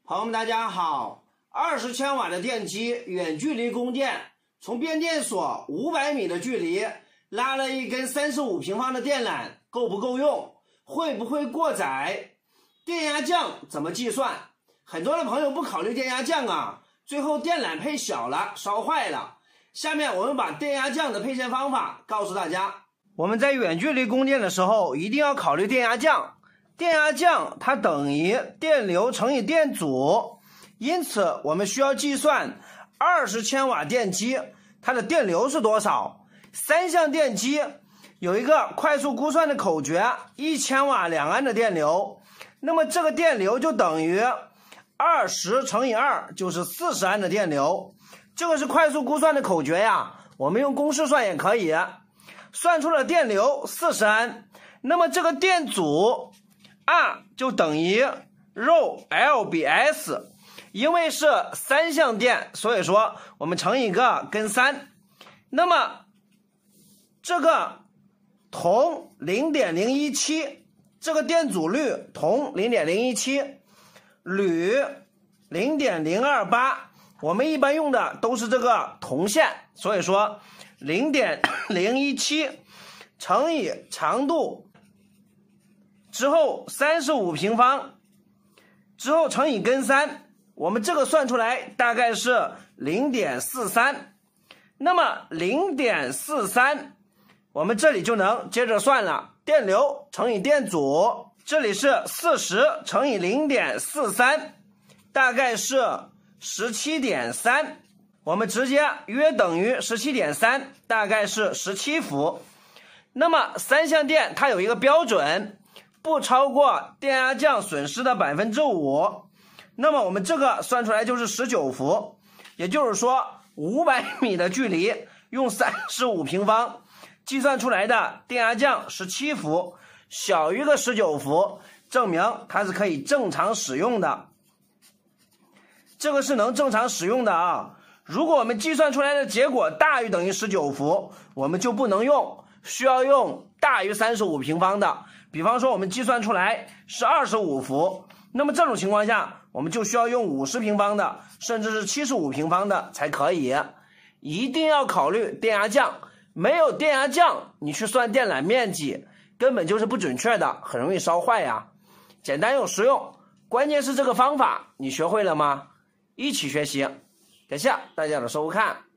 朋友们，大家好！20千瓦的电机远距离供电，从变电所500米的距离拉了一根35平方的电缆，够不够用？会不会过载？电压降怎么计算？很多的朋友不考虑电压降啊，最后电缆配小了，烧坏了。下面我们把电压降的配线方法告诉大家。我们在远距离供电的时候，一定要考虑电压降。电压降它等于电流乘以电阻，因此我们需要计算20千瓦电机它的电流是多少。3相电机有一个快速估算的口诀，1千瓦2安的电流，那么这个电流就等于20乘以2，就是40安的电流。这个是快速估算的口诀呀，我们用公式算也可以。算出了电流40安，那么这个电阻 R 就等于 ρL 比 S， 因为是3相电，所以说我们乘一个跟3，那么这个铜 0.017， 这个电阻率铜 0.017， 铝 0.028， 我们一般用的都是这个铜线，所以说 0.017 乘以长度之后35平方之后乘以根3，我们这个算出来大概是 0.43。 那么 0.43 我们这里就能接着算了，电流乘以电阻，这里是40乘以 0.43， 大概是 17.3， 我们直接约等于 17.3， 大概是17伏。那么3相电它有一个标准，不超过电压降损失的 5%， 那么我们这个算出来就是19伏，也就是说500米的距离用35平方计算出来的电压降17伏，小于个19伏，证明它是可以正常使用的。这个是能正常使用的啊。如果我们计算出来的结果大于等于19伏，我们就不能用，需要用大于35平方的。比方说我们计算出来是25伏，那么这种情况下我们就需要用50平方的，甚至是75平方的才可以。一定要考虑电压降，没有电压降你去算电缆面积根本就是不准确的，很容易烧坏呀。简单又实用，关键是这个方法你学会了吗？一起学习，感谢大家的收看。